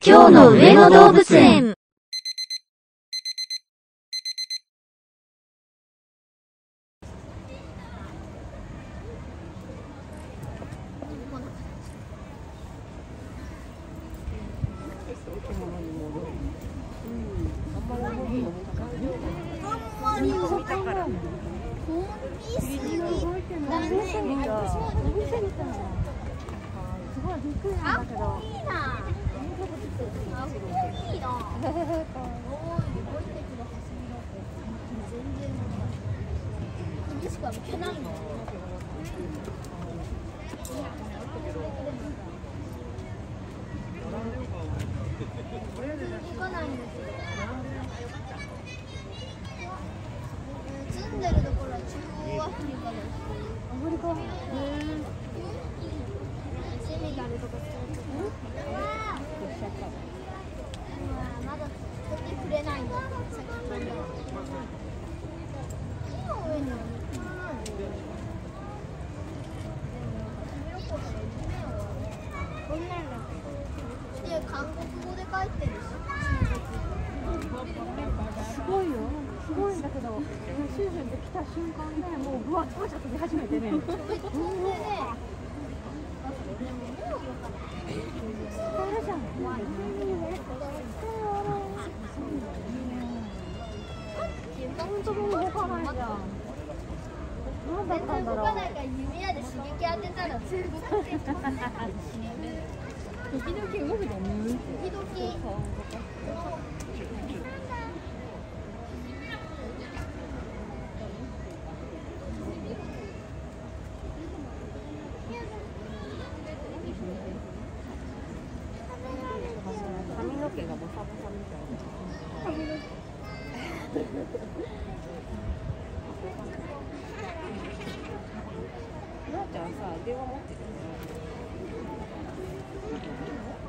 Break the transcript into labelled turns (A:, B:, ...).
A: 今日の上野動物園。
B: 住んでるところは中央アフリカです。アフリカ。セネガルとかまだ取ってくれないんだ。木の上にはこんなんだ。で韓国語で書いてるし。
C: すごいよ。すごいんだけど、シューシュンって来た瞬間ね、もうブワッと飛び始めてね。本当に動かないじゃん。なんだったんだろう。
B: 動かないから弓矢で刺激当てたらすぐ動く。
C: 時々動くでね。
B: 時々。
C: 髪の毛がボサボサみたいな。なあちゃんさ、電話持ってるよね。